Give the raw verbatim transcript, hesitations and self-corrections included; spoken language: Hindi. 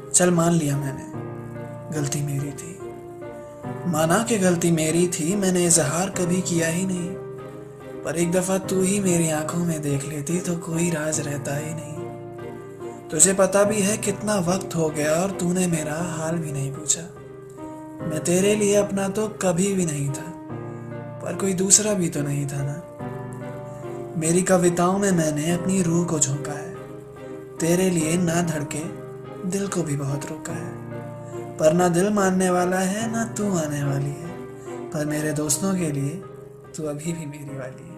चल मान लिया मैंने, गलती मेरी थी। माना कि गलती मेरी थी, मैंने इजहार कभी किया ही नहीं। पर एक दफा तू ही मेरी आंखों में देख लेती तो कोई राज रहता ही नहीं। तुझे पता भी है कितना वक्त हो गया और तूने मेरा हाल भी नहीं पूछा। मैं तेरे लिए अपना तो कभी भी नहीं था, पर कोई दूसरा भी तो नहीं था ना। मेरी कविताओं में मैंने अपनी रूह को झोंका है। तेरे लिए ना धड़के दिल को भी बहुत रोका है। पर ना दिल मानने वाला है ना तू आने वाली है। पर मेरे दोस्तों के लिए तू अभी भी मेरी वाली है।